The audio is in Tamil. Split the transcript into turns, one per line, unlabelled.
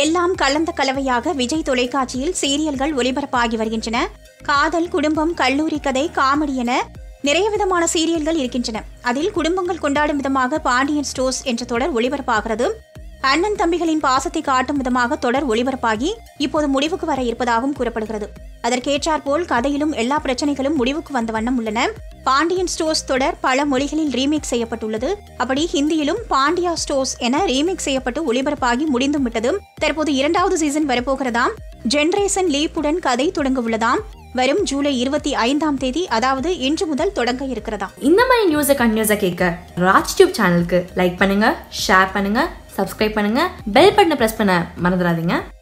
எல்லாம் கலந்த கலவையாக விஜய் தொலைக்காட்சியில் சீரியல்கள் ஒளிபரப்பாகி வருகின்றன. காதல், குடும்பம், கல்லூரி கதை, காமெடி என நிறைய விதமான சீரியல்கள் இருக்கின்றன. அதில் குடும்பங்கள் கொண்டாடும் விதமாக பாண்டியன் ஸ்டோர்ஸ் என்ற தொடர் ஒளிபரப்பாகிறது. அண்ணன் தம்பிகளின் பாசத்தை காட்டும் விதமாக தொடர் ஒளிபரப்பாகி இப்போது முடிவுக்கு வர இருப்பதாகவும் கூறப்படுகிறது. அதற்கேற்றாற்போல் கதையிலும் எல்லா பிரச்சனைகளும் முடிவுக்கு வந்த வண்ணம் உள்ளன. பாண்டியன் ஸ்டோர்ஸ் தொடர் பல மொழிகளில் ரீமேக் செய்யப்பட்டுள்ளது. அப்படி ஹிந்தியிலும் பாண்டியா ஸ்டோர்ஸ் என ரீமேக் செய்யப்பட்டு ஒளிபரப்பாகி முடிந்தும் விட்டது. தற்போது 2வது சீசன் வரப்போகிறதாம். ஜெனரேஷன் லீப்புடன் கதை தொடங்க உள்ளதாம். வரும் ஜூலை 25ஆம் தேதி, அதாவது இன்று முதல் தொடங்க இருக்கிறதா.
இந்த மாதிரி நியூஸை கண்டினியூஸா கேட்க ராஜ் டியூப் சேனலுக்கு லைக் பண்ணுங்க, ஷேர் பண்ணுங்க, சப்ஸ்கிரைப் பண்ணுங்க, பெல் பட்டனை பிரஸ் பண்ண மறந்துடாதீங்க.